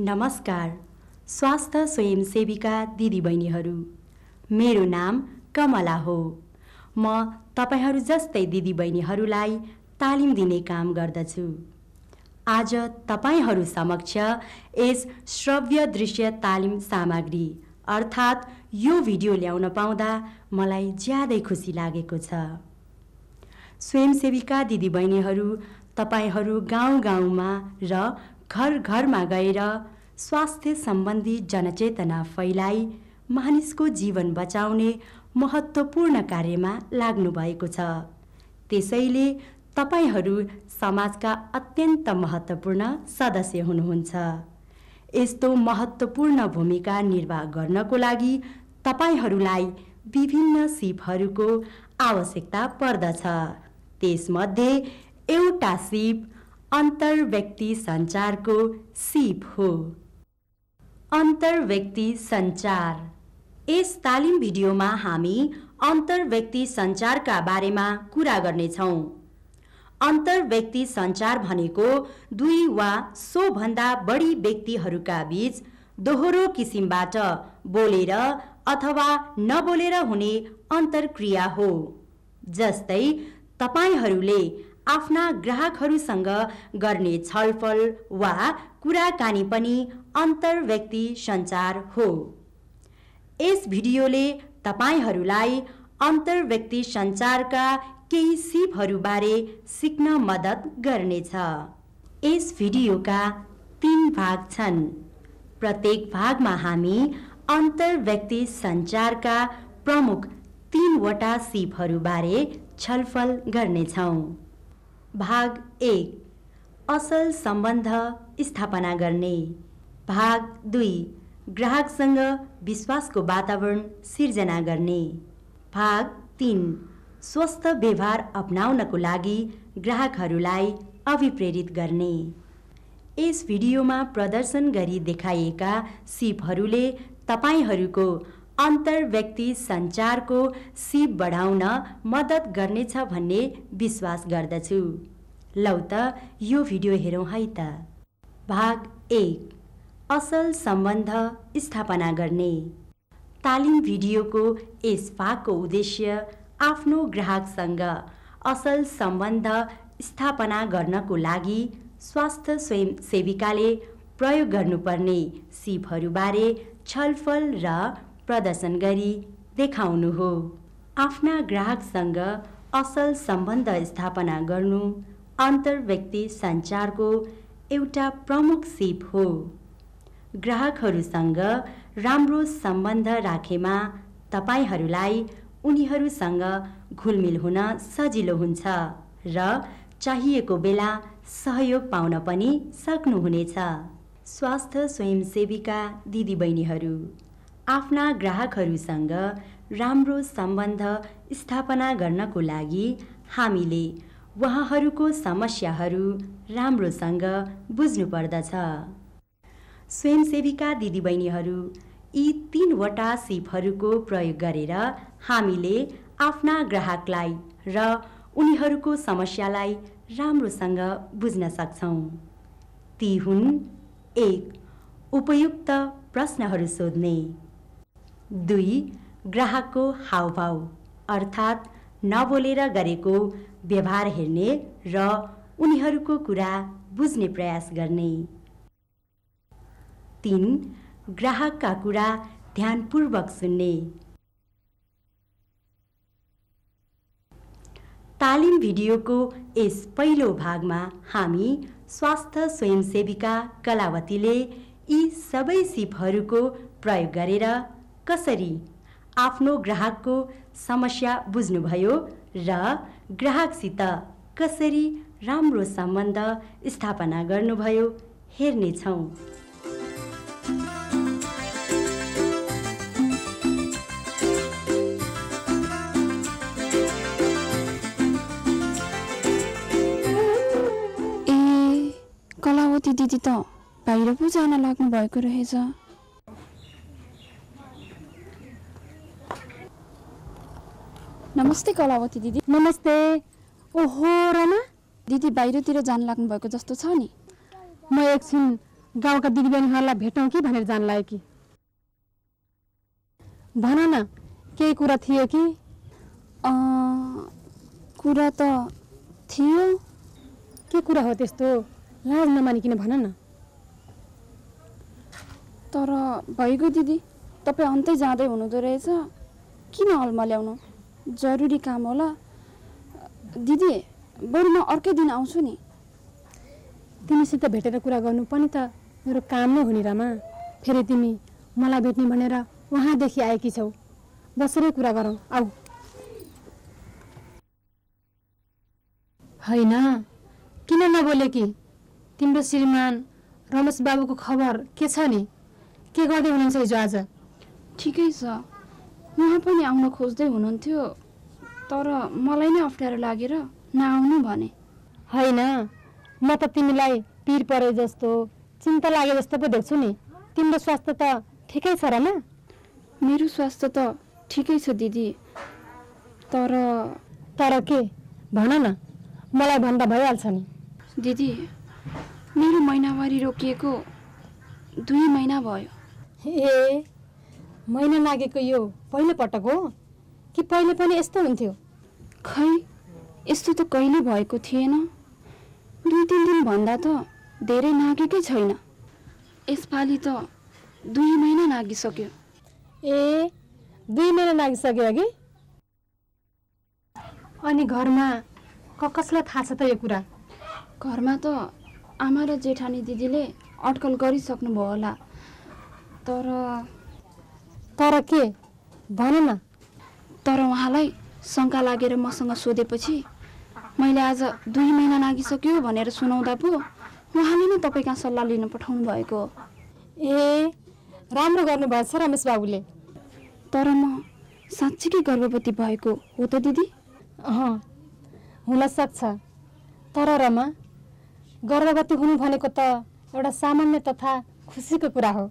नमस्कार स्वास्थ्य स्वयंसेविका दिदीबहिनीहरू, मेरो नाम कमला हो। म तपाईहरू जस्तै दिदीबहिनीहरूलाई तालिम दिने काम गर्दछु। आज तपाईहरू समक्ष यस श्रव्य दृश्य तालिम सामग्री अर्थात् यो भिडियो ल्याउन पाउँदा मलाई ज्यादै खुसी लागेको छ। स्वयंसेविका दिदीबहिनीहरू तपाईहरू गाउँ-गाउँमा र घर-घरमा गएर स्वास्थ्य सम्बन्धी जनचेतना फैलाई मानिसको जीवन बचाउने महत्त्वपूर्ण कार्यमा लाग्नु भएको छ। त्यसैले तपाईहरू समाजका अत्यन्त महत्त्वपूर्ण सदस्य हुनुहुन्छ। यस्तो महत्त्वपूर्ण भूमिका निर्वाह गर्नको लागि तपाईहरूलाई विभिन्न सिपहरूको आवश्यकता पर्दछ। त्यसमध्ये एउटा सिप अन्तर्व्यक्ति सञ्चारको सिप हो। अन्तर्व्यक्ति सञ्चार। यस तालिम भिडियोमा हामी अन्तर्व्यक्ति सञ्चारका बारेमा कुरा गर्नेछौँ। अन्तर्व्यक्ति सञ्चार भनेको दुई वा सोभन्दा बढी व्यक्तिहरूका बीच दोहोरो किसिमबाट बोलेर अथवा नबोलेर हुने अन्तर्क्रिया हो। जस्तै तपाईहरूले आफ्ना ग्राहकहरूसँग गर्ने छलफल वा कुराकानी पनि अन्तर्व्यक्ति सञ्चार हो। यस भिडियोले तपाईहरूलाई अन्तर्व्यक्ति सञ्चारका केही सिपहरूबारे सिक्न मद्दत गर्नेछ। यस भिडियोका 3 भाग छन्। प्रत्येक भागमा हामी अन्तर्व्यक्ति सञ्चारका प्रमुख 3 वटा सिपहरूबारे छलफल गर्नेछौँ। भाग 1 असल सम्बन्ध स्थापना गर्ने। भाग 2 ग्राहकसँग विश्वासको वातावरण सिर्जना गर्ने। भाग 3 स्वस्थ व्यवहार अपनाउनको लागि ग्राहकहरूलाई अभिप्रेरित गर्ने। यस भिडियोमा प्रदर्शन गरी देखाइएका सिपहरूले तपाईहरूको अन्तर्व्यक्ति सञ्चारको सिप बढाउन मद्दत गर्नेछ भन्ने विश्वास गर्दछु। लौ त यो भिडियो हेरौँ है त। भाग 1 असल सम्बन्ध स्थापना गर्ने। तालिम भिडियोको यस भागको उद्देश्य आफ्नो ग्राहकसँग असल सम्बन्ध स्थापना गर्नको लागि स्वास्थ्य स्वयंसेविकाले प्रयोग गर्नुपर्ने सिपहरूबारे छलफल र प्रदर्शन गरी देखाउनु हो। आफ्ना ग्राहकसँग असल सम्बन्ध स्थापना गर्नु अन्तर्व्यक्ति सञ्चारको एउटा प्रमुख सिप हो। ग्राहकहरूसँग राम्रो सम्बन्ध राखेमा तपाईहरूलाई उनीहरूसँग घुलमिल हुन सजिलो हुन्छ र चाहिएको बेला सहयोग पाउन पनि सक्नुहुनेछ। स्वास्थ्य स्वयंसेविका दिदीबहिनीहरू, आफ्ना ग्राहकहरूसँग राम्रो सम्बन्ध स्थापना गर्नको लागि हामीले उहाँहरूको समस्याहरू राम्रोसँग बुझ्नुपर्दछ। स्वयंसेविका दिदीबहिनीहरू, यी 3 वटा सिपहरूको प्रयोग गरेर हामीले आफ्ना ग्राहकलाई र उनीहरूको समस्यालाई राम्रोसँग बुझ्न सक्छौँ। ती हुन् 1 उपयुक्त प्रश्नहरू सोध्ने। 2 ग्राहकको हावभाव अर्थात् नबोलेर गरेको व्यवहार हेर्ने र उनीहरूको कुरा बुझ्ने प्रयास गर्ने। 3 ग्राहकका कुरा ध्यानपूर्वक सुन्ने। तालिम भिडियोको यस पहिलो भागमा हामी स्वास्थ्य स्वयंसेविका कलावतीले यी सबै सिपहरूको प्रयोग गरेर कसरी आफ्नो ग्राहकको समस्या बुझ्नुभयो र ग्राहकसित कसरी राम्रो सम्बन्ध स्थापना गर्नुभयो हेर्नेछौँ। कलावती दिदी त बाहिर पो जान लाग्नु भएको रहेछ। नमस्ते कलावती दिदी। नमस्ते। ओहो रमा दिदी बाहिरतिर जान लाग्नु भएको जस्तो छ नि। म एकछिन गाउँका दिदीबहिनीहरूलाई भेटौँ कि भनेर जान लाग्यो कि। भन न, केही कुरा थियो कि? कुरा त थियो। के कुरा हो त्यस्तो? लाज नमानिकन भन न। तर भइगयो दिदी, तपाईँ अन्तै जाँदै हुनुहुँदो रहेछ। किन अल्मल्याउनु? जरुरी काम होला। दिदी, बरु म अर्कै दिन आउँछु नि। तिमीसित भेटेर कुरा गर्नु पनि त मेरो काम नै हो नि रमा। फेरि तिमी मलाई भेट्ने भनेर वहाँदेखि आएकी छौ। बसेरै कुरा गरौँ, आऊ। होइन, किन नबोले कि? तिम्रो श्रीमान रमेश बाबुको खबर के छ नि? के गर्दै हुनुहुन्छ हिजो आज? ठिकै छ, उहाँ पनि आउन खोज्दै हुनुहुन्थ्यो, तर मलाई नै अप्ठ्यारो लागेर नआउनु भने। होइन, म त तिमीलाई पिर परे जस्तो, चिन्ता लागे जस्तो पो देख्छु नि। तिम्रो स्वास्थ्य त ठिकै छ रमा? मेरो स्वास्थ्य त ठिकै छ दिदी, तर के? भन न, मलाई भन्दा भइहाल्छ नि। दिदी, मेरो महिनावारी रोकिएको 2 महिना भयो। ए, महिना लागेको यो पहिलो पटक हो कि पहिले पनि यस्तो हुन्थ्यो? खै, यस्तो त कहिले भएको थिएन। 2-3 दिन भन्दा त धेरै नागेकै छैन। यसपालि त 2 महिना नागिसक्यो। ए, 2 महिना नागिसक्यो अघि? अनि घरमा कसलाई थाहा छ त यो कुरा? घरमा त आमा र जेठानी दिदीले अड्कल गरिसक्नुभयो होला। तर के? भन न। तर उहाँलाई शङ्का लागेर मसँग सोधेपछि मैले आज 2 महिना नागिसक्यो भनेर सुनाउँदा पो उहाँले नै तपाईँ कहाँ सल्लाह लिन पठाउनु भएको हो। ए, राम्रो गर्नुभएछ रमेश बाबुले। तर म साँच्चीकै गर्भवती भएको हो त दिदी? हुन सक्छ, तर रमा, गर्भवती हुनु भनेको त एउटा सामान्य तथा खुसीको कुरा हो।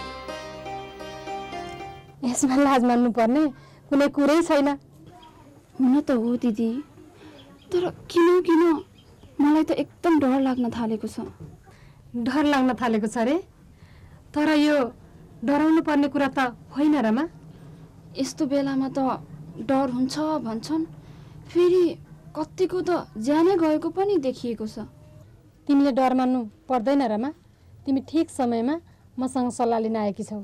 यसमा लाज मान्नुपर्ने कुनै कुरै छैन। हुन त हो दिदी, तर किन मलाई त एकदम डर लाग्न थालेको छ। डर लाग्न थालेको छ रे? तर यो डराउनु पर्ने कुरा त होइन रमा। यस्तो बेलामा त डर हुन्छ भन्छन्, फेरि कतिको त ज्यानै गएको पनि देखिएको छ। तिमीले डर मान्नु पर्दैन रमा। तिमी ठिक समयमा मसँग सल्लाह लिन आएकी छौ।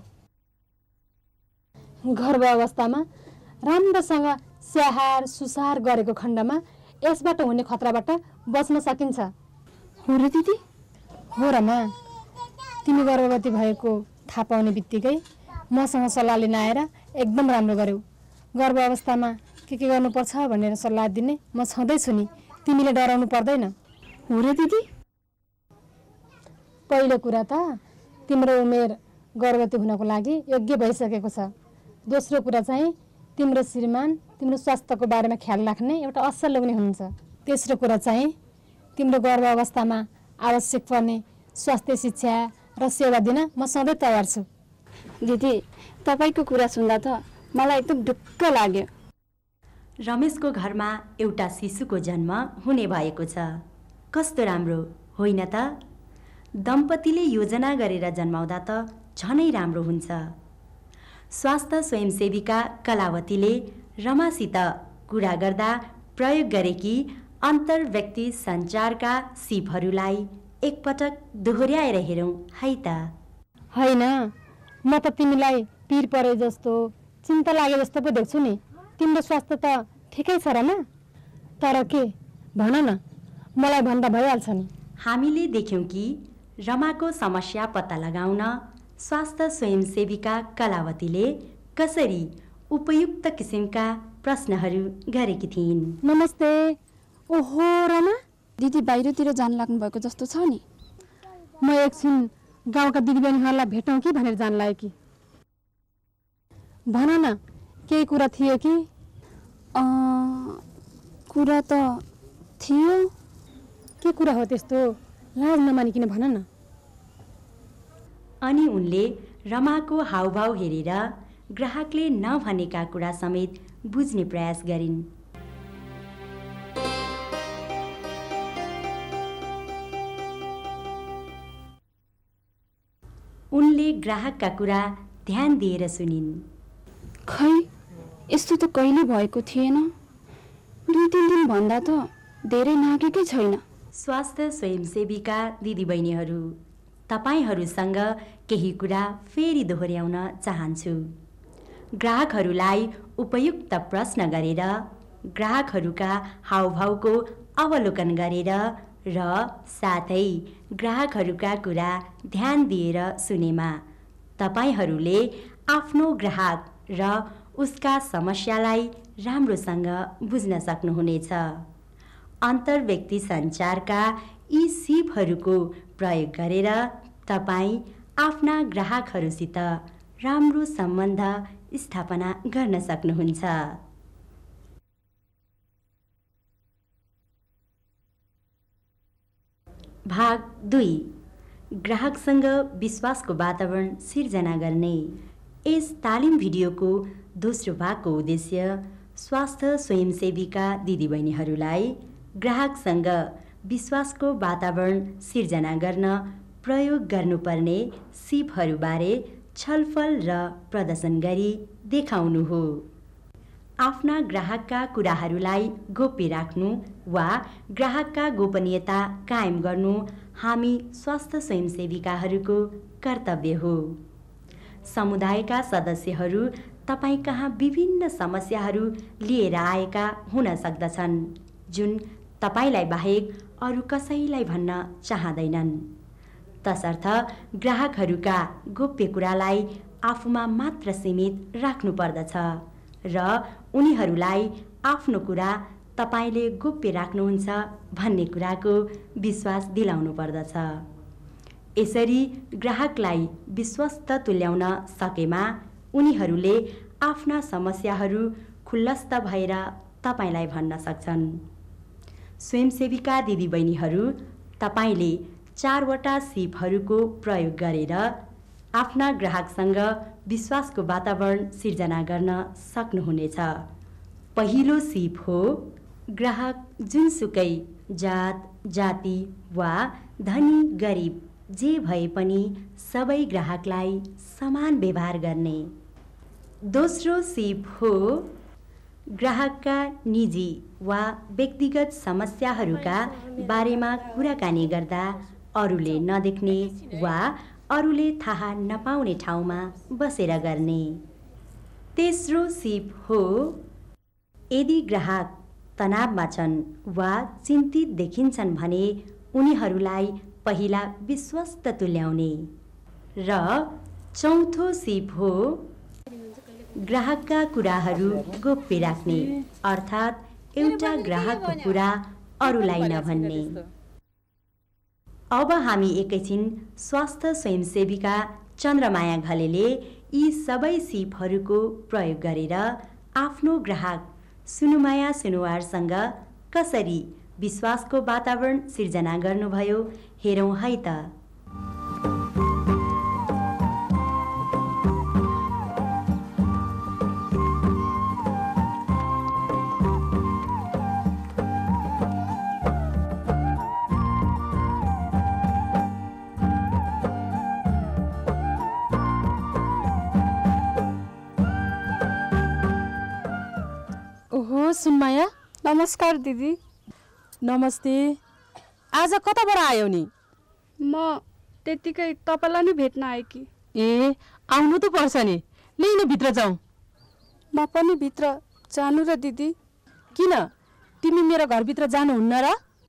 गर्भ अवस्थामा राम्रोसँग स्याहार सुसार गरेको खण्डमा यसबाट हुने खतराबाट बच्न सकिन्छ। हो र दिदी? हो रमा। तिमी गर्भवती भएको थाहा पाउने बित्तिकै मसँग सल्लाह लिन आएर एकदम राम्रो गर्यौ। गर्भ अवस्थामा के गर्नुपर्छ भनेर सल्लाह दिने म छँदैछु नि। तिमीले डराउनु पर्दैन। हो र दिदी? पहिलो कुरा त तिम्रो उमेर गर्भवती हुनको लागि योग्य भइसकेको छ। दोस्रो कुरा चाहिँ तिम्रो श्रीमान तिम्रो स्वास्थ्यको बारेमा ख्याल राख्ने एउटा असल लोग्ने हुनुहुन्छ। तेस्रो कुरा चाहिँ तिम्रो गर्भ अवस्थामा आवश्यक पर्ने स्वास्थ्य शिक्षा र सेवा दिन म सधैँ तयार छु। दिदी, तपाईँको कुरा सुन्दा त मलाई एकदम ढुक्क लाग्यो। रमेशको घरमा एउटा शिशुको जन्म हुने भएको छ। कस्तो राम्रो होइन त? दम्पतिले योजना गरेर जन्माउँदा त झनै राम्रो हुन्छ। स्वास्थ्य स्वयंसेविका कलावतीले रमासित कुरा गर्दा प्रयोग गरेकी अन्तर्व्यक्ति सञ्चारका सिपहरूलाई एकपटक दोहोर्याएर हेरौँ है त। होइन, म त तिमीलाई पिर परे जस्तो, चिन्ता लागे जस्तो पो देख्छु नि। तिम्रो स्वास्थ्य त ठिकै छ रमा? तर के? भन न, मलाई भन्दा भइहाल्छ नि। हामीले देख्यौँ कि रमाको समस्या पत्ता लगाउन स्वास्थ्य स्वयंसेविका कलावतीले कसरी उपयुक्त किसिमका प्रश्नहरू गरेकी थिइन्। नमस्ते। ओहो रमा, दिदी बाहिरतिर जान लाग्नु भएको जस्तो छ नि। म एकछिन गाउँका दिदीबहिनीहरूलाई भेटौँ कि भनेर जान लाग्यो कि। भन न, केही कुरा थियो कि? कुरा त थियो। के कुरा हो त्यस्तो? लाज नमानिकन भन न। अनि उनले रमाको हाउभाउ हेरेर ग्राहकले नभनेका कुरा समेत बुझ्ने प्रयास गरिन्। उनले ग्राहकका कुरा ध्यान दिएर सुनिन्। खै यस्तो त कहिले भएको थिएन। 2-3 दिन भन्दा त धेरै नागेकै छैन। स्वास्थ्य स्वयंसेविका दिदीबहिनीहरू, तपाईहरूसँग केही कुरा फेरि दोहोर्याउन चाहन्छु। ग्राहकहरूलाई उपयुक्त प्रश्न गरेर, ग्राहकहरूका हावभावको अवलोकन गरेर र साथै ग्राहकहरूका कुरा ध्यान दिएर सुनेमा तपाईहरूले आफ्नो ग्राहक र उसका समस्यालाई राम्रोसँग बुझ्न सक्नुहुनेछ। अन्तर्व्यक्ति सञ्चारका यी सिपहरूको प्रयोग गरेर तपाईँ आफ्ना ग्राहकहरूसित राम्रो सम्बन्ध स्थापना गर्न सक्नुहुन्छ। भाग 2, ग्राहकसँग विश्वासको वातावरण सिर्जना गर्ने। यस तालिम भिडियोको दोस्रो भागको उद्देश्य स्वास्थ्य स्वयंसेविका दिदीबहिनीहरूलाई ग्राहकसँग विश्वासको वातावरण सिर्जना गर्न प्रयोग गर्नुपर्ने सिपहरूबारे छलफल र प्रदर्शन गरी देखाउनु हो। आफ्ना ग्राहकका कुराहरूलाई गोप्य राख्नु वा ग्राहकका गोपनीयता कायम गर्नु हामी स्वास्थ्य स्वयंसेविकाहरूको कर्तव्य हो। समुदायका सदस्यहरू तपाईँ कहाँ विभिन्न समस्याहरू लिएर आएका हुन सक्दछन् जुन तपाईँलाई बाहेक अरू कसैलाई भन्न चाहँदैनन्। तसर्थ ग्राहकहरूका गोप्य कुरालाई आफूमा मात्र सीमित राख्नुपर्दछ र उनीहरूलाई आफ्नो कुरा तपाईँले गोप्य राख्नुहुन्छ भन्ने कुराको विश्वास दिलाउनु पर्दछ। यसरी ग्राहकलाई विश्वस्त तुल्याउन सकेमा उनीहरूले आफ्ना समस्याहरू खुल्लस्त भएर तपाईँलाई भन्न सक्छन्। स्वयंसेविका दिदीबहिनीहरू, तपाईँले 4वटा सिपहरूको प्रयोग गरेर आफ्ना ग्राहकसँग विश्वासको वातावरण सिर्जना गर्न सक्नुहुनेछ। पहिलो सिप हो ग्राहक जुनसुकै जात, जाति वा धनी गरिब जे भए पनि सबै ग्राहकलाई समान व्यवहार गर्ने। दोस्रो सिप हो ग्राहकका निजी वा व्यक्तिगत समस्याहरूका बारेमा कुराकानी गर्दा अरूले नदेख्ने वा अरूले थाहा नपाउने ठाउँमा बसेर गर्ने। तेस्रो सिप हो यदि ग्राहक तनावमा छन् वा चिन्तित देखिन्छन् भने उनीहरूलाई पहिला विश्वस्त तुल्याउने। र चौथो सिप हो ग्राहकका कुराहरू गोप्य राख्ने, अर्थात् एउटा ग्राहकको कुरा अरूलाई नभन्ने। अब हामी एकैछिन स्वास्थ्य स्वयंसेविका चन्द्रमाया घलेले यी सबै सिपहरूको प्रयोग गरेर आफ्नो ग्राहक सुनुमाया सुनुवारसँग कसरी विश्वासको वातावरण सिर्जना गर्नुभयो हेरौँ है त। ओहो सुनमाया, नमस्कार दिदी। नमस्ते। आज कताबाट आयौ नि? म त्यतिकै तपाईँलाई नै भेट्न आएकी। ए आउनु त पर्छ नि, लिन भित्र जाउँ। म पनि भित्र जानु र दिदी? किन, तिमी मेरो घरभित्र जानुहुन्न र?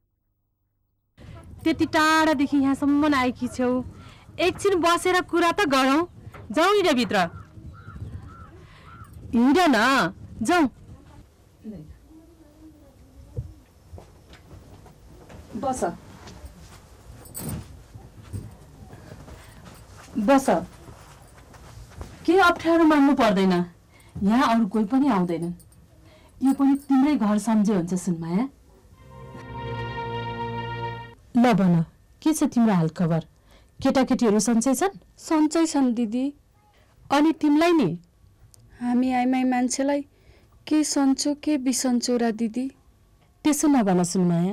त्यति टाढादेखि यहाँसम्म आएकी छौ, एकछिन बसेर कुरा त गरौँ। जाउँ नि भित्र, हिँड न, जाउँ। बस बस, के अप्ठ्यारो मान्नु पर्दैन, यहाँ अरू कोही पनि आउँदैनन्। यो पनि तिम्रै घर सम्झे हुन्छ सुनमाया। ल भन, के छ तिम्रो हाल खबर? केटाकेटीहरू सन्चै छन्? सन्चै छन् दिदी। अनि तिमीलाई नि? हामी आइमाई मान्छेलाई के सन्चो के बिसन्चो र दिदी? त्यसो नभन सुनमाया,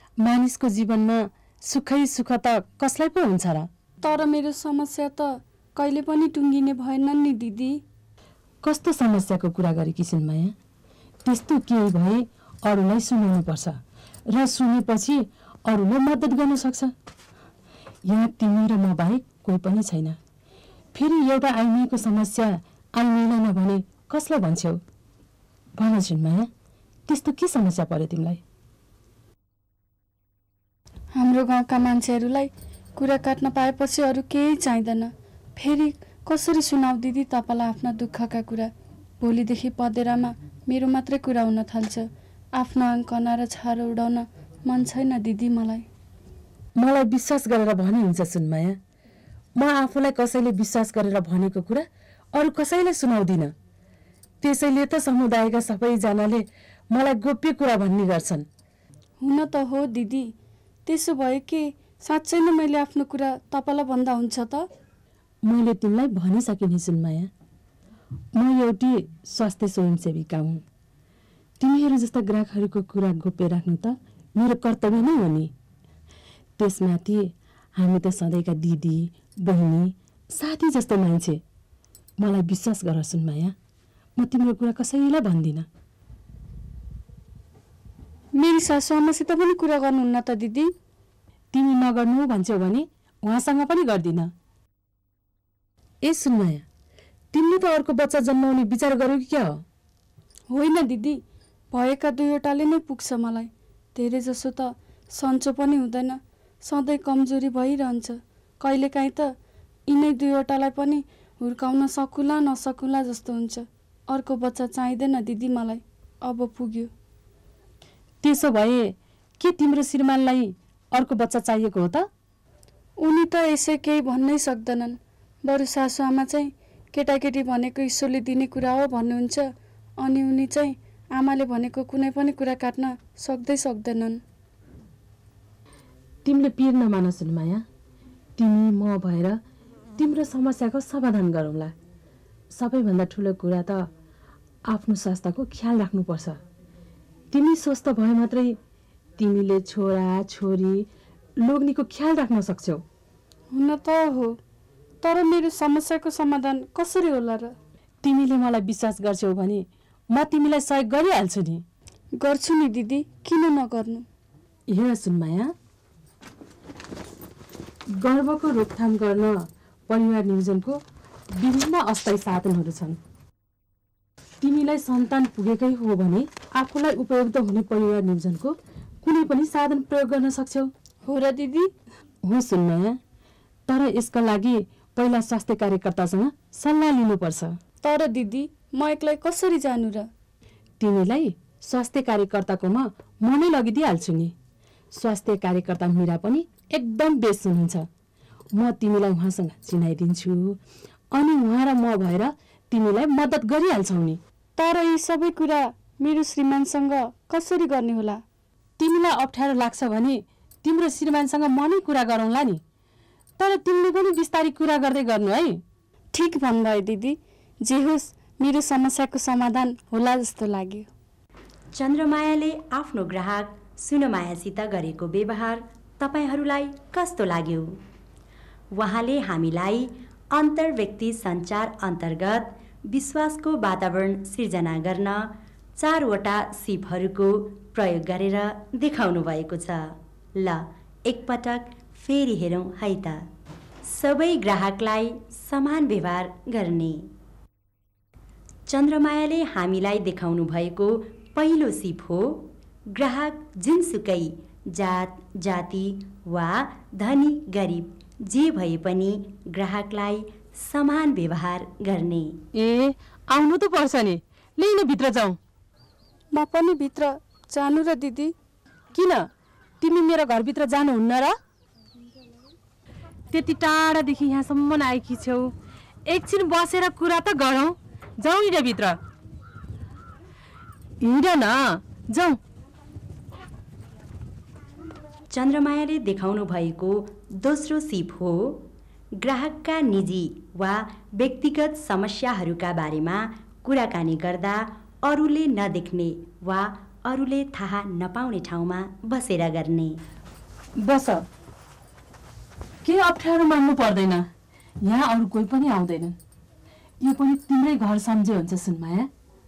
मानिसको जीवनमा सुखै सुख त कसलाई पो हुन्छ र? तर मेरो समस्या त कहिले पनि टुङ्गिने भएनन् नि दिदी। कस्तो समस्याको कुरा गरेकी छिन् माया? त्यस्तो केही भए अरूलाई सुनाउनु पर्छ र सुनेपछि अरूले मद्दत गर्न सक्छ। यहाँ तिमी र म बाहेक कोही पनि छैन। फेरि एउटा आइमाईको समस्या आइमाईलाई नभने कसलाई भन्छौ? भन छिन्माया, त्यस्तो के समस्या पर्यो तिमीलाई? हाम्रो गाउँका मान्छेहरूलाई कुरा काट्न पाएपछि अरू केही चाहिँदैन। फेरि कसरी सुनाऊ दिदी तपाईँलाई आफ्ना दुःखका कुरा? भोलिदेखि पदेरामा मेरो मात्रै कुरा हुन थाल्छ। आफ्नो आङ्कना र छारो उडाउन मन छैन दिदी मलाई। मलाई विश्वास गरेर भने हुन्छ सुनमाया। म आफूलाई कसैले विश्वास गरेर भनेको कुरा अरू कसैलाई सुनाउँदिन। त्यसैले त समुदायका सबैजनाले मलाई गोप्य कुरा भन्ने गर्छन्। हुन त हो दिदी, त्यसो भए के साँच्चै नै मैले आफ्नो कुरा तपाईँलाई भन्दा हुन्छ त? मैले तिमीलाई भनिसकेँ सुनमाया, म एउटी स्वास्थ्य स्वयंसेविका हुँ। तिमीहरू जस्ता ग्राहकहरूको कुरा गोप्य राख्नु त मेरो कर्तव्य नै हो नि। त्यसमाथि हामी त सधैँका दिदी बहिनी साथी जस्तो मान्छे। मलाई विश्वास गर सुनमाया, म तिम्रो कुरा कसैलाई भन्दिनँ। मेरी सासूआमासित पनि कुरा गर्नुहुन्न त दिदी? तिमी नगर्नु भन्छौ भने उहाँसँग पनि गर्दिन। ए सुनमाया, तिमीले त अर्को बच्चा जन्माउने विचार गर्यौ कि क्या हो? होइन दिदी, भएका 2वटाले नै पुग्छ मलाई। धेरै जसो त सन्चो पनि हुँदैन, सधैँ कमजोरी भइरहन्छ। कहिलेकाहीँ त यिनै 2वटालाई पनि हुर्काउन सकुला नसकुला जस्तो हुन्छ। अर्को बच्चा चाहिँदैन दिदी मलाई, अब पुग्यो। त्यसो भए के तिम्रो श्रीमानलाई अर्को बच्चा चाहिएको हो त? उनी त यसै केही भन्नै सक्दैनन्। बरु सासूआमा चाहिँ केटाकेटी भनेको ईश्वरले दिने कुरा हो भन्नुहुन्छ, अनि उनी चाहिँ आमाले भनेको कुनै पनि कुरा काट्न सक्दैनन्। तिमीले पिर नमान सुनमाया। तिमी म भएर तिम्रो समस्याको समाधान गरौँला। सबैभन्दा ठुलो कुरा त आफ्नो स्वास्थ्यको ख्याल राख्नुपर्छ। तिमी स्वस्थ भए मात्रै तिमीले छोरा छोरी लोग्नीको ख्याल राख्न सक्छौ। हुन त हो, तर मेरो समस्याको समाधान कसरी होला र? तिमीले मलाई विश्वास गर्छौ भने म तिमीलाई सहयोग गरिहाल्छु नि। गर्छु नि दिदी, किन नगर्नु? हेर सुनमाया, गर्भको रोकथाम गर्न परिवार नियोजनको विभिन्न अस्थायी साधनहरू छन्। तिमीलाई सन्तान पुगेकै हो भने आफूलाई उपयुक्त हुने परिवार नियोजनको कुनै पनि साधन प्रयोग गर्न सक्छौ। हो र दिदी? हो सुनमाया, तर यसका लागि पहिला स्वास्थ्य कार्यकर्तासँग सल्लाह लिनुपर्छ। तर दिदी, म एक्लै कसरी जानु र? तिमीलाई स्वास्थ्य कार्यकर्ताकोमा म नै लगिदिइहाल्छु नि। स्वास्थ्य कार्यकर्ता मिरा पनि एकदम बेस्ट हुनुहुन्छ। म तिमीलाई उहाँसँग चिनाइदिन्छु, अनि उहाँ र म भएर तिमीलाई मद्दत गरिहाल्छौ नि। तर यी सबै कुरा मेरो श्रीमानसँग कसरी गर्ने होला? तिमीलाई अप्ठ्यारो लाग्छ भने तिम्रो श्रीमानसँग म नै कुरा गरौँला नि। तर तिमीले पनि बिस्तारै कुरा गर्दै गर्नु है। ठिक भन्नुभयो दिदी, जे होस् मेरो समस्याको समाधान होला जस्तो लाग्यो। चन्द्रमायाले आफ्नो ग्राहक सुनमायासित गरेको व्यवहार तपाईहरूलाई कस्तो लाग्यो? उहाँले हामीलाई अन्तर्व्यक्ति सञ्चार अन्तर्गत विश्वासको वातावरण सिर्जना गर्न 4वटा सिपहरूको प्रयोग गरेर देखाउनु भएको छ। ल एकपटक फेरि हेरौँ है त। सबै ग्राहकलाई समान व्यवहार गर्ने। चन्द्रमायाले हामीलाई देखाउनु भएको पहिलो सिप हो ग्राहक जुनसुकै जात जाति वा धनी गरिब जे भए पनि ग्राहकलाई समान व्यवहार गर्ने। ए आउनु त पर्छ नि, लिन भित्र जाउँ। म पनि भित्र जानु र दिदी? किन, तिमी मेरो घरभित्र जानुहुन्न र? त्यति टाढादेखि यहाँसम्म आएकी छौ, एकछिन बसेर कुरा त गरौँ। जाउँ हिँड भित्र, हिँड न, जाउँ। चन्द्रमायाले देखाउनु भएको दोस्रो सिप हो ग्राहकका निजी वा व्यक्तिगत समस्याहरूका बारेमा कुराकानी गर्दा अरूले नदेख्ने वा अरूले थाहा नपाउने ठाउँमा बसेर गर्ने। बस, के अप्ठ्यारो मान्नु पर्दैन। यहाँ अरू कोही पनि आउँदैनन्। यो पनि तिम्रै घर सम्झे हुन्छ सुनमाया।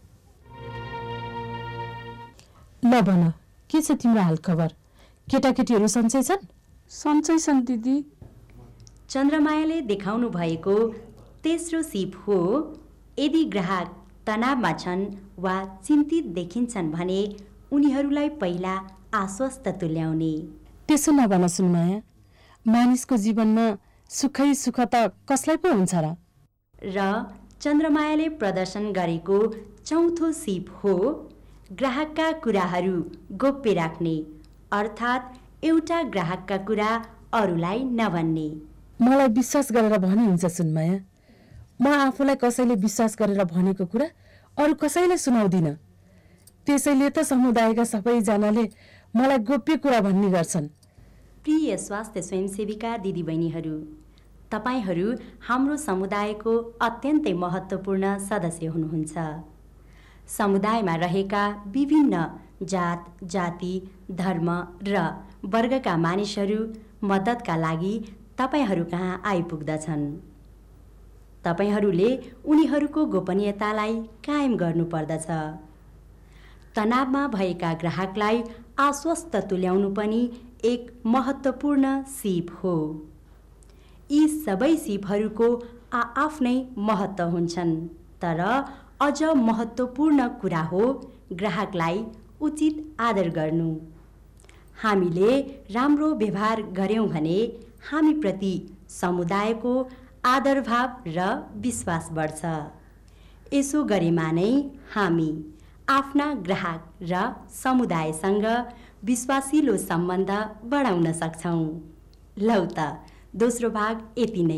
ल भन, के छ तिम्रो हाल खबर? केटाकेटीहरू सन्चै छन्? सन्चै छन् दिदी। चन्द्रमायाले देखाउनु भएको तेस्रो सिप हो। यदि ग्राहक तनावमा छन् वा चिन्तित देखिन्छन् भने उनीहरूलाई पहिला आश्वस्त तुल्याउने। त्यसो नभन सुनमाया, मानिसको जीवनमा सुखै सुख त कसलाई पो हुन्छ र? चन्द्रमायाले प्रदर्शन गरेको चौथो सिप हो ग्राहकका कुराहरू गोप्य राख्ने, अर्थात् एउटा ग्राहकका कुरा अरूलाई नभन्ने। मलाई विश्वास गरेर भने हुन्छ सुनमाया। म आफूलाई कसैले विश्वास गरेर भनेको कुरा अरू कसैलाई सुनाउँदिन। त्यसैले त समुदायका सबैजनाले मलाई गोप्य कुरा भन्ने गर्छन्। प्रिय स्वास्थ्य स्वयंसेविका दिदीबहिनीहरू, तपाईहरू हाम्रो समुदायको अत्यन्तै महत्त्वपूर्ण सदस्य हुनुहुन्छ। समुदायमा रहेका विभिन्न जात, जाति, धर्म र वर्गका मानिसहरू मद्दतका लागि तपाईहरू कहाँ आइपुग्दछन्। तपाईहरूले उनीहरूको गोपनीयतालाई कायम गर्नुपर्दछ। तनावमा भएका ग्राहकलाई आश्वस्त तुल्याउनु पनि एक महत्त्वपूर्ण सिप हो। यी सबै सिपहरूको आफ्नै महत्त्व हुन्छन्, तर अझ महत्त्वपूर्ण कुरा हो ग्राहकलाई उचित आदर गर्नु। हामीले राम्रो व्यवहार गर्यौं भने हामीप्रति समुदायको आदरभाव र विश्वास बढ्छ। यसो गरेमा नै हामी आफ्ना ग्राहक र समुदायसँग विश्वासिलो सम्बन्ध बढाउन सक्छौं। लौ त दोस्रो भाग यति नै।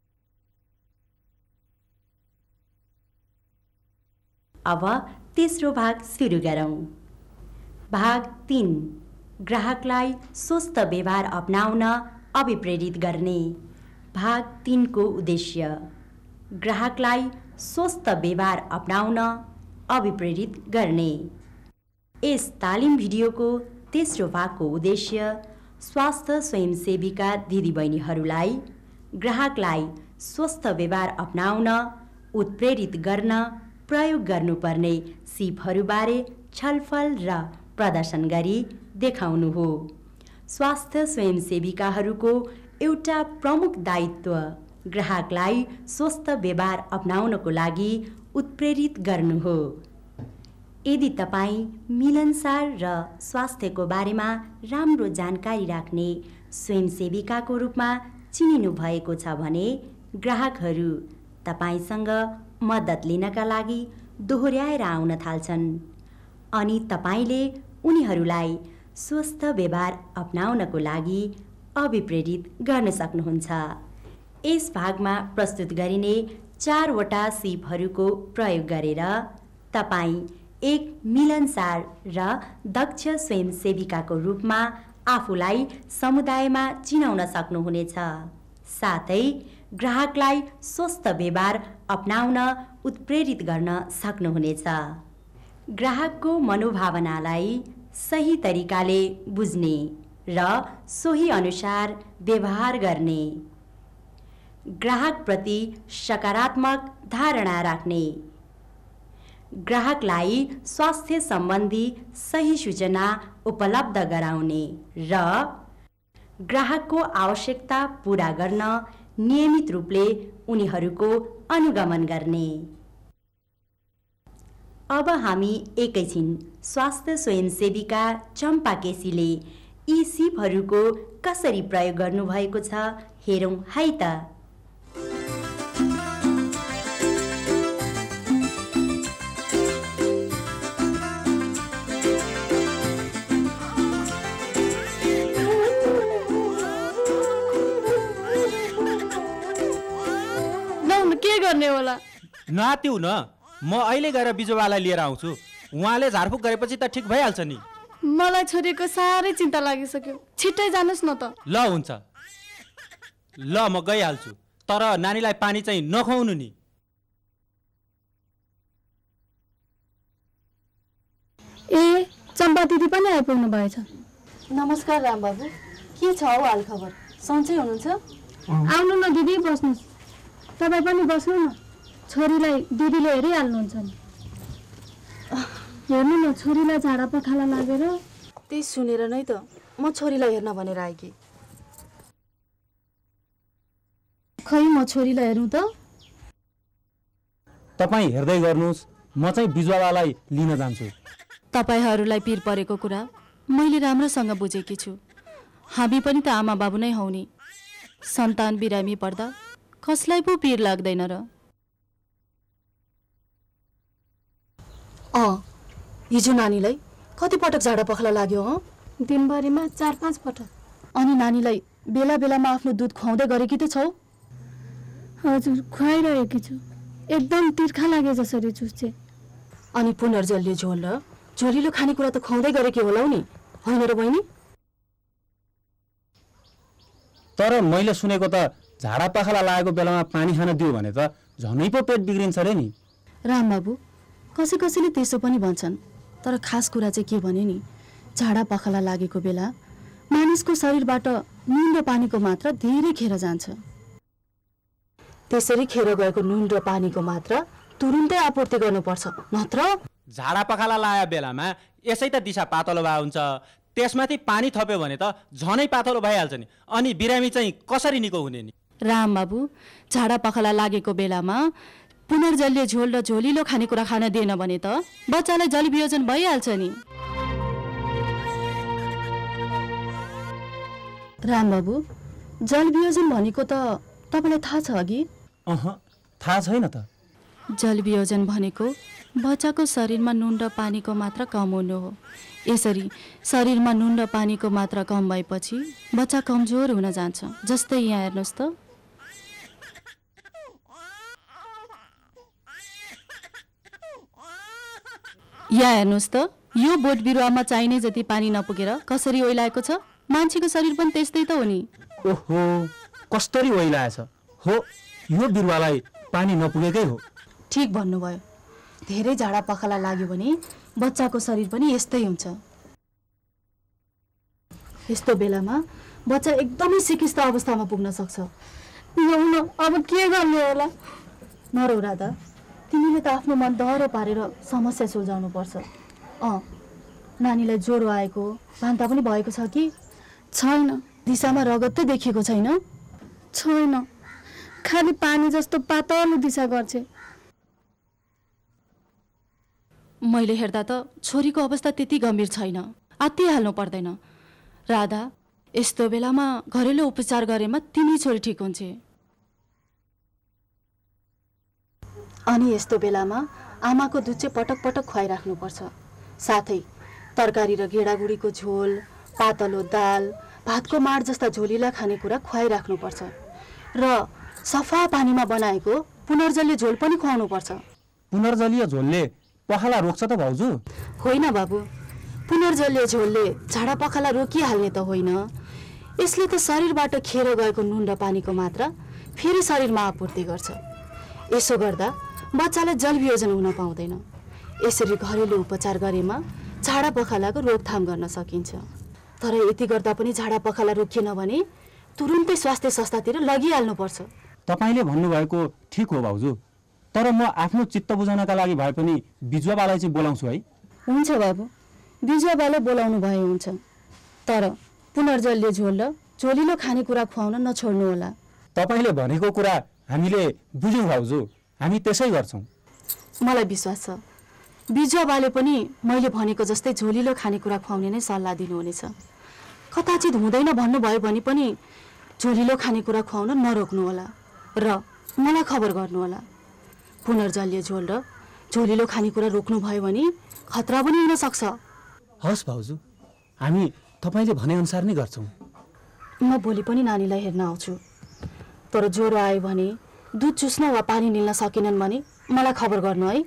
अब तेस्रो भाग सुरु गरौं। भाग 3, ग्राहकलाई स्वस्थ व्यवहार अपनाउन अभिप्रेरित गर्ने। भाग 3 को उद्देश्य ग्राहकलाई स्वस्थ व्यवहार अपनाउन अभिप्रेरित गर्ने। यस तालिम भिडियोको तेस्रो भागको उद्देश्य स्वास्थ्य स्वयंसेविका दिदीबहिनीहरूलाई ग्राहकलाई स्वस्थ व्यवहार अपनाउन उत्प्रेरित गर्न प्रयोग गर्नुपर्ने सिपहरूबारे छलफल र प्रदर्शन गरी देखाउनु हो। स्वास्थ्य स्वयंसेविकाहरूको एउटा प्रमुख दायित्व ग्राहकलाई स्वस्थ व्यवहार अपनाउनको लागि उत्प्रेरित गर्नु हो। यदि तपाईँ मिलनसार र स्वास्थ्यको बारेमा राम्रो जानकारी राख्ने स्वयंसेविकाको रूपमा चिनिनु भएको छ भने ग्राहकहरू तपाईसँग मद्दत लिनका लागि दोहोर्याएर आउन थाल्छन् अनि तपाईले उनीहरूलाई स्वस्थ व्यवहार अपनाउनको लागि अभिप्रेरित गर्न सक्नुहुन्छ। यस भागमा प्रस्तुत गरिने 4 वटा सिपहरूको प्रयोग गरेर तपाईँ एक मिलनसार र दक्ष स्वयंसेविकाको रूपमा आफूलाई समुदायमा चिनाउन सक्नुहुनेछ। साथै ग्राहकलाई स्वस्थ व्यवहार अपनाउन उत्प्रेरित गर्न सक्नुहुनेछ। ग्राहकको मनोभावनालाई सही तरिकाले बुझ्ने र सोही अनुसार व्यवहार गर्ने, ग्राहकप्रति सकारात्मक धारणा राख्ने, ग्राहकलाई स्वास्थ्य सम्बन्धी सही सूचना उपलब्ध गराउने र ग्राहकको आवश्यकता पूरा गर्न नियमित रूपले उनीहरूको अनुगमन गर्ने। अब हामी एकैछिन स्वास्थ्य स्वयंसेविका चम्पा केसीले यी सिपहरूको कसरी प्रयोग गर्नुभएको छ हेरौँ है त। के गर्ने होला? नआत्यौ न, म अहिले गएर बिजुवालाई लिएर आउँछु। उहाँले झारफुक गरेपछि त ठिक भइहाल्छ नि। मलाई छोरीको साह्रै चिन्ता लागिसक्यो, छिट्टै जानुस् न त। ल हुन्छ, ल म गइहाल्छु, तर नानीलाई पानी चाहिँ नखुवाउनु नि। ए, चम्पा दिदी पनि आइपुग्नु भएछ। नमस्कार रामबाबु, के छ हौ हाल खबर? सन्चै हुनुहुन्छ? आउनु न दिदी, बस्नुहोस्। तपाईँ पनि बस्नु न, छोरीलाई दिदीले हेरिहाल्नुहुन्छ नि। हेर्नु न, छोरीलाई झाडा पखाला लागेर। त्यही सुनेर नै त म छोरीलाई हेर्न भनेर आएकी। खै म छोरीलाई हेर्नु त। तपाईँ हेर्दै गर्नुहोस्, म चाहिँ बिजुवालाई लिन जान्छु। तपाईहरूलाई पिर परेको कुरा मैले राम्रोसँग बुझेकी छु। हामी पनि त आमा बाबु नै हौ नि। सन्तान बिरामी पर्दा कसलाई पो पिर लाग्दैन र। हिजो नानीलाई कति पटक झाडा पखाला लाग्यो हो? दिनभरिमा 4-5 पटक। अनि नानीलाई बेला बेलामा आफ्नो दुध खुवाउँदै गरेकी त छौ? हजुर, खुवाइरहेकी छु। एकदम तिर्खा लागे जसरी चुस्छे। अनि पुनर्जलीय झोल र झोलिलो खानेकुरा त खुवाउँदै गरेकी होला नि, होइन र बहिनी? तर मैले सुनेको त झाडा पखाला लागेको बेलामा पानी खान दियो भने त झनै पो पेट बिग्रिन्छ रे नि। रामबाबु, कसैले त्यसो पनि भन्छन्, तर खास कुरा चाहिँ के भने नि, झाडा पखाला लागेको बेला मानिसको शरीरबाट नुन र पानीको मात्रा धेरै खेर जान्छ। त्यसरी खेर गएको नुन र पानीको मात्रा तुरुन्तै आपूर्ति गर्नुपर्छ, नत्र झाडा पखाला लागेको बेलामा यसै त दिशा पातलो भए हुन्छ, त्यसमाथि पानी थप्यो भने त झनै पातलो भइहाल्छ नि। अनि बिरामी चाहिँ कसरी निको हुने नि? रामबाबु, झाडा पखाला लागेको बेलामा पुनर्जलीय झोल र झोलिलो खानेकुरा खान दिएन भने त बच्चालाई जलवियोजन भइहाल्छ नि। रामबाबु, जलवियोजन भनेको त तपाईँलाई थाहा छ अघि? थाहा छैन त। जलवियोजन भनेको बच्चाको शरीरमा नुन र पानीको मात्रा कम हुनु हो। यसरी शरीरमा नुन र पानीको मात्रा कम भएपछि बच्चा कमजोर हुन जान्छ। जस्तै यहाँ हेर्नुहोस् त, यो बोट बिरुवामा चाहिने जति पानी नपुगेर कसरी ओइलाएको छ। मान्छेको शरीर पनि त्यस्तै त हो नि। ओहो, कस्तरी ओइलाएछ हो। यो बिरुवालाई पानी नपुगेकै हो। ठिक भन्नुभयो। धेरै झाडा पखाला लाग्यो भने बच्चाको शरीर पनि यस्तै हुन्छ। यस्तो बेलामा बच्चा एकदमै सिकिस्त अवस्थामा पुग्न सक्छ। अब के गर्ने होला? नरौ राधा, तिमीले त आफ्नो मन दह्रो पारेर समस्या सुल्झाउनु पर्छ। नानीलाई ज्वरो आएको भान्ता पनि भएको छ कि छैन? दिशामा रगत त देखिएको छैन? छैन, खालि पानी जस्तो पातलो दिशा गर्छ। मैले हेर्दा त छोरीको अवस्था त्यति गम्भीर छैन, आत्तिहाल्नु पर्दैन। राधा, यस्तो बेलामा घरेलु उपचार गरेमा तिमी छोरी ठिक हुन्छ। अनि यस्तो बेलामा आमाको दुध चाहिँ पटक पटक खुवाइराख्नुपर्छ। साथै तरकारी र गेडागुडीको झोल, पातलो दाल, भातको माड जस्ता झोलिला खानेकुरा खुवाइराख्नुपर्छ। र सफा पानीमा बनाएको पुनर्जलीय झोल पनि खुवाउनुपर्छ। पुनर्जलीय झोलले पखाला रोक्छ त भाउजू? होइन बाबु, पुनर्जलीय झोलले झाडा पखाला रोकिहाल्ने त होइन। यसले त शरीरबाट खेर गएको नुन र पानीको मात्रा फेरि शरीरमा आपूर्ति गर्छ। यसो गर्दा बच्चालाई जलवियोजन हुन पाउँदैन। यसरी घरेलु उपचार गरेमा झाडा पखालाको रोकथाम गर्न सकिन्छ। तर यति गर्दा पनि झाडा पखाला रोकिएन भने तुरुन्तै स्वास्थ्य संस्थातिर लगिहाल्नुपर्छ। तपाईँले भन्नुभएको ठिक हो भाउजू, तर म आफ्नो चित्त बुझाउनका लागि भए पनि बिजुवाबालाई चाहिँ बोलाउँछु है। हुन्छ बाबु, बिजुवाबालाई बोलाउनु भए हुन्छ, तर पुनर्जलीय झोल र झोलिलो खानेकुरा खुवाउन नछोड्नु होला। तपाईँले भनेको कुरा हामीले बुझ्यौँ भाउजू, हामी त्यसै गर्छौँ। मलाई विश्वास छ बिजुवाबाले पनि मैले भनेको जस्तै झोलिलो खानेकुरा खुवाउने नै सल्लाह दिनुहुनेछ। कदाचित हुँदैन भन्नुभयो भने पनि झोलिलो खानेकुरा खुवाउन नरोक्नु होला र मलाई खबर गर्नु होला। पुनर्जलीय झोल र झोलिलो खानेकुरा रोक्नु भयो भने खतरा पनि हुन सक्छ। हस् भाउजू, हामी तपाईँले भनेअनुसार नै गर्छौँ। म भोलि पनि नानीलाई हेर्न आउँछु, तर ज्वरो आयो भने दुध चुस्न वा पानी निल्न सकेनन् भने मलाई खबर गर्नु है।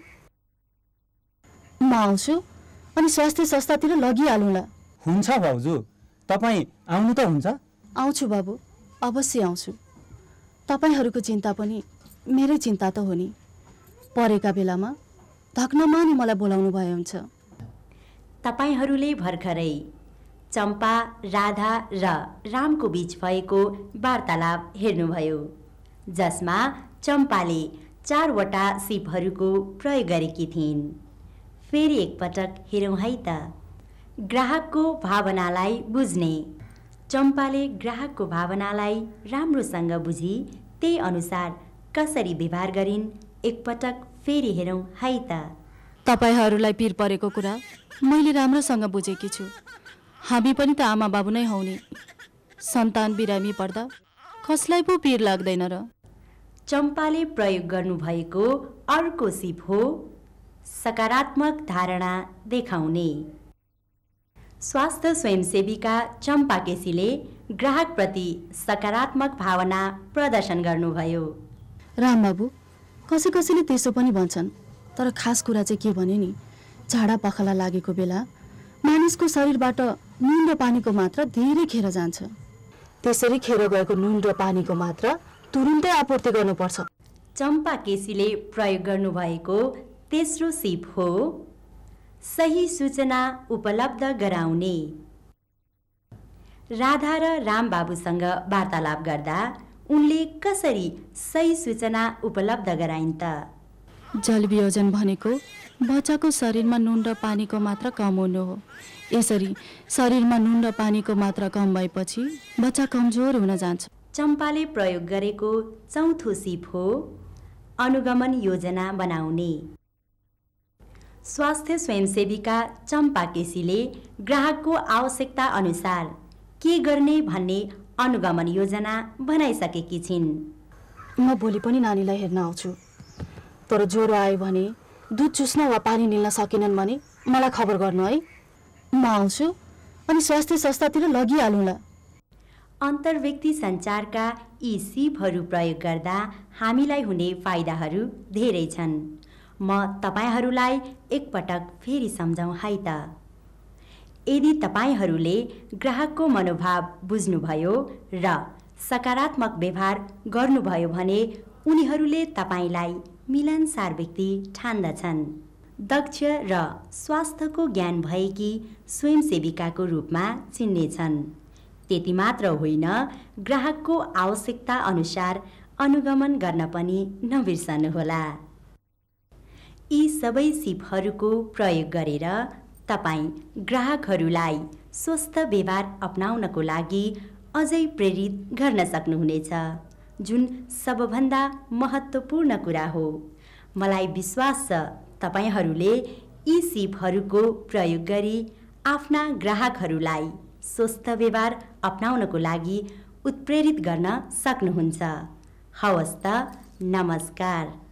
म आउँछु अनि स्वास्थ्य संस्थातिर लगिहालौँला। हुन्छ भाउजू, तपाईँ आउनु त हुन्छ? आउँछु बाबु, अवश्य आउँछु। तपाईँहरूको चिन्ता पनि मेरै चिन्ता त हो नि। परेका बेलामा धक्नमा नि मलाई बोलाउनु भयो हुन्छ। तपाईहरूले भर्खरै चम्पा, राधा र रामको बीच भएको वार्तालाप हेर्नुभयो, जसमा चम्पाले 4वटा सिपहरूको प्रयोग गरेकी थिइन्। फेरि एकपटक हेरौँ है त। ग्राहकको भावनालाई बुझ्ने। चम्पाले ग्राहकको भावनालाई राम्रोसँग बुझी त्यही अनुसार कसरी व्यवहार गरिन् एकपटक फेरि हेरौँ है त। तपाईहरूलाई पिर परेको कुरा मैले राम्रोसँग बुझेकी छु। हामी पनि त आमा बाबु नै हौ नि। सन्तान बिरामी पर्दा कसलाई पो पिर लाग्दैन र। चम्पाले प्रयोग गर्नुभएको अर्को सिप हो सकारात्मक धारणा देखाउने। स्वास्थ्य स्वयंसेविका चम्पा केसीले ग्राहकप्रति सकारात्मक भावना प्रदर्शन गर्नुभयो। रामबाबु, कसैले त्यसो पनि भन्छन्, तर खास कुरा चाहिँ के भने नि, झाडा पखाला लागेको बेला मानिसको शरीरबाट नुन र पानीको मात्रा धेरै खेर जान्छ। त्यसरी खेर गएको नुन र पानीको मात्रा तुरुन्तै आपूर्ति गर्नुपर्छ। चम्पा केसीले प्रयोग गर्नुभएको तेस्रो सिप हो सही सूचना उपलब्ध गराउने। राधा र रामबाबुसँग वार्तालाप गर्दा उनले कसरी सही सूचना उपलब्ध गराइन् त। जलवियोजन भनेको बच्चाको शरीरमा नुन र पानीको मात्रा कम हुनु हो। यसरी शरीरमा नुन र पानीको मात्रा कम भएपछि बच्चा कमजोर हुन जान्छ। चम्पाले प्रयोग गरेको चौथो सिप हो अनुगमन योजना बनाउने। स्वास्थ्य स्वयंसेविका चम्पा केसीले ग्राहकको आवश्यकता अनुसार के गर्ने भन्ने अनुगमन योजना बनाइसकेकी छिन्। म भोलि पनि नानीलाई हेर्न आउँछु, तर ज्वरो आयो भने, दुध चुस्न वा पानी निल्न सकेनन् भने मलाई खबर गर्नु है। म आउँछु अनि स्वास्थ्य संस्थातिर लगिहालौँला। अन्तर्व्यक्ति सञ्चारका यी सिपहरू प्रयोग गर्दा हामीलाई हुने फाइदाहरू धेरै छन्। म तपाईहरूलाई एकपटक फेरि सम्झाउँ है त। यदि तपाईहरूले ग्राहकको मनोभाव बुझ्नुभयो र सकारात्मक व्यवहार गर्नुभयो भने उनीहरूले तपाईलाई मिलनसार व्यक्ति ठान्दछन्। दक्ष र स्वास्थ्यको ज्ञान भएकी स्वयंसेविकाको रूपमा चिन्नेछन्। त्यति मात्र होइन, ग्राहकको आवश्यकता अनुसार अनुगमन गर्न पनि नबिर्सनुहोला। यी सबै सिपहरूको प्रयोग गरेर तपाईँ ग्राहकहरूलाई स्वस्थ व्यवहार अपनाउनको लागि अझै प्रेरित गर्न सक्नुहुनेछ, जुन सबभन्दा महत्त्वपूर्ण कुरा हो। मलाई विश्वास छ तपाईहरूले यी सिपहरूको प्रयोग गरी आफ्ना ग्राहकहरूलाई स्वस्थ व्यवहार अपनाउनको लागि उत्प्रेरित गर्न सक्नुहुन्छ। हवस् त, नमस्कार।